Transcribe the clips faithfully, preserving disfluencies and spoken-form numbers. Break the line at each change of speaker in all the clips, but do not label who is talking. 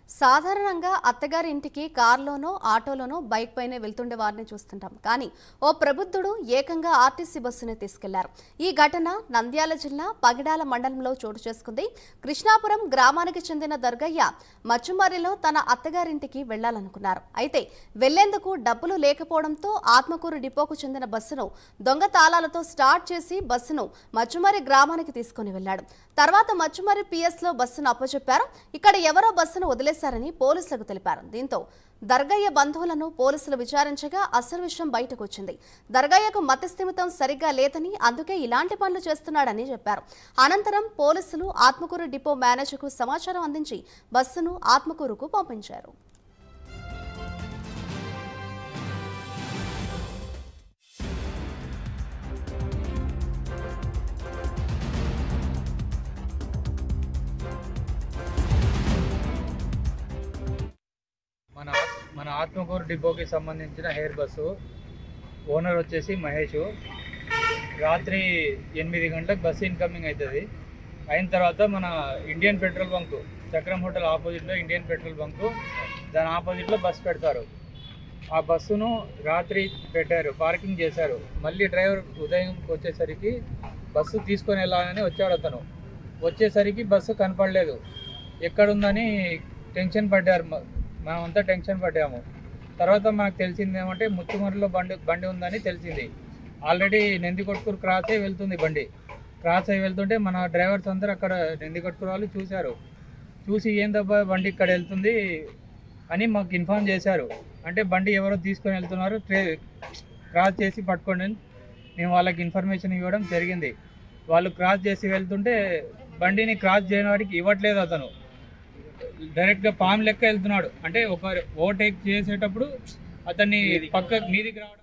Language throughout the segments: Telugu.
సాధారణంగా అత్తగారి ఇంటికి కార్లోనో ఆటోలోనో బైక్ పైనే వెళ్తుండే వారిని చూస్తుంటాం. కానీ ఓ ప్రబుద్ధుడు ఏకంగా ఆర్టీసీ బస్సునే తీసుకెళ్లారు. ఈ ఘటన నంద్యాల జిల్లా పగిడాల మండలంలో చోటు చేసుకుంది. కృష్ణాపురం గ్రామానికి చెందిన దర్గయ్య మచ్చుమర్రిలో తన అత్తగారింటికి వెళ్లాలనుకున్నారు. అయితే వెళ్లేందుకు డబ్బులు లేకపోవడంతో ఆత్మకూరు డిపోకు చెందిన బస్సును దొంగ తాళాలతో స్టార్ట్ చేసి బస్సును మచ్చుమర్రి గ్రామానికి తీసుకుని వెళ్లాడు. తర్వాత మచ్చుమర్రి పిఎస్ లో బస్సును అప్పచెప్పారు. ఇక్కడ ఎవరో బస్సును వదిలేశారని పోలీసులకు తెలిపారు. దీంతో దర్గయ్య బంధువులను పోలీసులు విచారించగా అసలు విషయం బయటకు వచ్చింది. దర్గయ్యకు మతిస్థిమితం సరిగ్గా లేదని, అందుకే ఇలాంటి పనులు చేస్తున్నాడని చెప్పారు. అనంతరం పోలీసులు ఆత్మకూరు డిపో మేనేజర్కు సమాచారం అందించి బస్సును ఆత్మకూరుకు పంపించారు.
మన మన ఆత్మకూరు డిపోకి సంబంధించిన హెయిర్ బస్సు ఓనర్ వచ్చేసి మహేష్. రాత్రి ఎనిమిది గంటలకు బస్సు ఇన్కమింగ్ అవుతుంది. అయిన తర్వాత మన Indian petrol bunk Chakram hotel ఆపోజిట్లో ఇండియన్ పెట్రోల్ బంకు, దాని ఆపోజిట్లో బస్సు పెడతారు. ఆ బస్సును రాత్రి పెట్టారు, పార్కింగ్ చేశారు. మళ్ళీ డ్రైవర్ ఉదయం వచ్చేసరికి బస్సు తీసుకొని వెళ్ళాలని వచ్చాడు. అతను వచ్చేసరికి బస్సు కనపడలేదు. ఎక్కడుందని టెన్షన్ పడ్డారు. మనమంతా టెన్షన్ పడ్డాము. తర్వాత మనకు తెలిసింది ఏమంటే ముచ్చుమర్రిలో బండి బండి ఉందని తెలిసింది. ఆల్రెడీ నందికొట్కూరు క్రాస్ అయి వెళ్తుంది బండి. క్రాస్ అయి వెళ్తుంటే మన డ్రైవర్స్ అందరూ అక్కడ నందికొట్కూరు వాళ్ళు చూశారు. చూసి ఏం దబ్బా బండి ఇక్కడ వెళ్తుంది అని మాకు ఇన్ఫార్మ్ చేశారు. అంటే బండి ఎవరో తీసుకొని వెళ్తున్నారు, ట్రే క్రాస్ చేసి పట్టుకోండి అని మేము వాళ్ళకి ఇన్ఫర్మేషన్ ఇవ్వడం జరిగింది. వాళ్ళు క్రాస్ చేసి వెళ్తుంటే బండిని క్రాస్ చేయని వాడికి ఇవ్వట్లేదు. అతను డైరెక్ట్గా పాము లెక్క వెళ్తున్నాడు. అంటే ఒక ఓవర్టేక్ చేసేటప్పుడు అతన్ని పక్క మీదికి రావడం.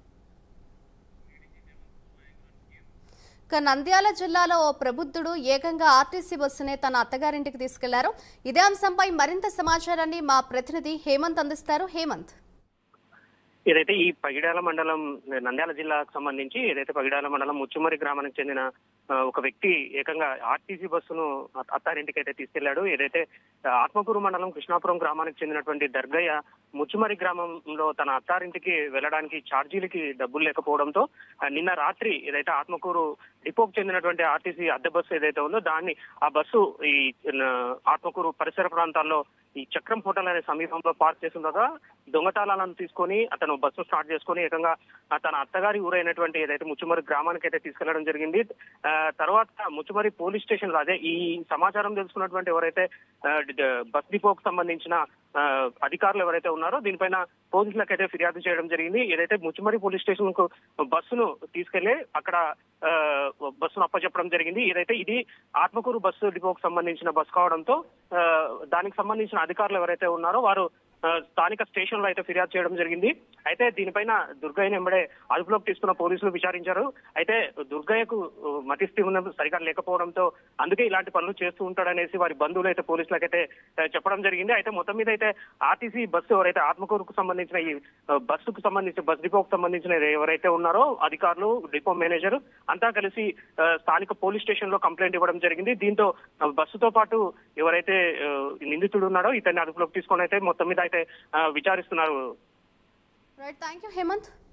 నంద్యాల జిల్లాలో ఓ ప్రబుద్ధుడు ఏకంగా ఆర్టీసీ బస్సునే తన అత్తగారింటికి తీసుకెళ్లారు. ఇదే అంశంపై మరింత సమాచారాన్ని మా ప్రతినిధి హేమంత్ అందిస్తారు. హేమంత్,
ఏదైతే ఈ పగిడాల మండలం నంద్యాల జిల్లాకు సంబంధించి ఏదైతే పగిడాల మండలం ముచ్చుమర్రి గ్రామానికి చెందిన ఒక వ్యక్తి ఏకంగా ఆర్టీసీ బస్సును అత్తారింటికి అయితే తీసుకెళ్లాడు. ఏదైతే ఆత్మకూరు మండలం కృష్ణాపురం గ్రామానికి చెందినటువంటి దర్గయ్య ముచ్చుమర్రి గ్రామంలో తన అత్తారింటికి వెళ్లడానికి ఛార్జీలకి డబ్బులు లేకపోవడంతో నిన్న రాత్రి ఏదైతే ఆత్మకూరు డిపోకు చెందినటువంటి ఆర్టీసీ అద్దె బస్సు ఏదైతే ఉందో దాన్ని ఆ బస్సు ఈ ఆత్మకూరు పరిసర ప్రాంతాల్లో ఈ చక్రం హోటల్ అనే సమీపంలో పార్క్ చేస్తుండగా దొంగతాళాలను తీసుకొని అతను బస్సు స్టార్ట్ చేసుకుని ఏకంగా తన అత్తగారి ఊరైనటువంటి ఏదైతే ముచ్చుమర్రి గ్రామానికి అయితే తీసుకెళ్లడం జరిగింది. తర్వాత ముచ్చుమర్రి పోలీస్ స్టేషన్ లో అదే ఈ సమాచారం తెలుసుకున్నటువంటి ఎవరైతే బస్ డిపోకు సంబంధించిన అధికారులు ఎవరైతే ఉన్నారో దీనిపైన పోలీసులకైతే ఫిర్యాదు చేయడం జరిగింది. ఏదైతే ముచ్చుమర్రి పోలీస్ స్టేషన్ కు బస్సును తీసుకెళ్లి అక్కడ బస్సును అప్పచెప్పడం జరిగింది. ఏదైతే ఇది ఆత్మకూరు బస్సు డిపోకు సంబంధించిన బస్సు కావడంతో దానికి సంబంధించిన అధికారులు ఎవరైతే ఉన్నారో వారు స్థానిక స్టేషన్ లో అయితే ఫిర్యాదు చేయడం జరిగింది. అయితే దీనిపైన దుర్గయ్యను ఎంబడే అదుపులోకి తీసుకున్న పోలీసులు విచారించారు. అయితే దుర్గయ్యకు మతిస్థిమితం సరిగా లేకపోవడంతో అందుకే ఇలాంటి పనులు చేస్తూ ఉంటాడనేసి వారి బంధువులు అయితే పోలీసులకైతే చెప్పడం జరిగింది. అయితే మొత్తం మీద అయితే ఆర్టీసీ బస్సు ఎవరైతే ఆత్మకూరుకు సంబంధించిన ఈ బస్సుకు సంబంధించిన బస్ డిపోకు సంబంధించిన ఎవరైతే ఉన్నారో అధికారులు, డిపో మేనేజర్ అంతా కలిసి స్థానిక పోలీస్ స్టేషన్ లో కంప్లైంట్ ఇవ్వడం జరిగింది. దీంతో బస్సుతో పాటు ఎవరైతే నిందితుడు ఉన్నాడో ఇతన్ని అదుపులోకి తీసుకొని అయితే మొత్తం మీద అయితే విచారిస్తున్నారు.
Right, thank you Hemant.